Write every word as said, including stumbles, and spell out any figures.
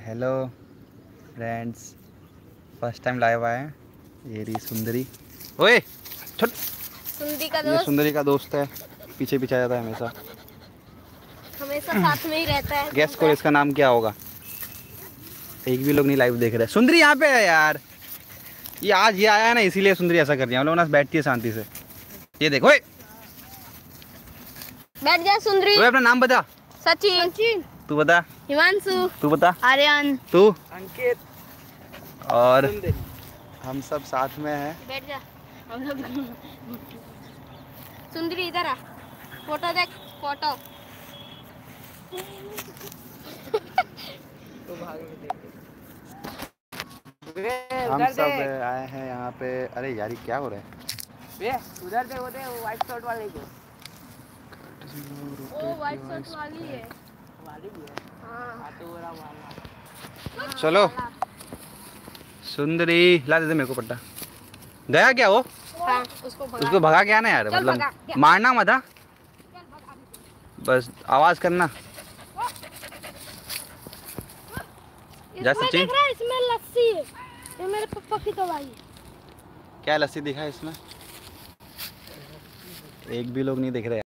Hello friends, first time live आए हैं। ये रही सुंदरी। ओए छोट सुंदरी का ये दोस्त सुंदरी का दोस्त है, पीछे पीछे जाता है हमेशा। हमेशा साथ में ही रहता है। गेस करो इसका नाम क्या होगा। एक भी लोग नहीं लाइव देख रहे। सुंदरी यहाँ पे है यार। ये आज ये आया है ना, इसीलिए सुंदरी ऐसा कर रही है। हम लोग ना बैठती है शांति से। ये देखो। ओए बैठ जा सुंदरी। ओए अपना नाम बता। सचिन। सचिन। तू बता। हिमांशु। तू बता। आर्यन। तू। अंकित। और हम सब साथ में हैं। बैठ जा। हम लोग सुंदरी इधर आ, फोटो देख फोटो। तो भाग में देख। हम सब आए हैं यहाँ पे। अरे यार ये क्या हो रहा है। वे उधर दे, वो दे, वो व्हाइट शर्ट वाले को। वो व्हाइट शर्ट वाली है। वाली भी है। हाँ। हाँ तो वो रहा वाला। चलो सुंदरी ला दे दे मेरे को पट्टा। गया क्या वो? हाँ, उसको भगा। उसको भगा क्या ना यार, चल भगा, मतलब क्या? मारना मत। हाँ बस आवाज करना। जा इसमें सचिन। देख रहा है, इसमें लस्सी है। ये मेरे पापा की दवाई है। क्या लस्सी दिखा है इसमें? एक भी लोग नहीं दिख रहे।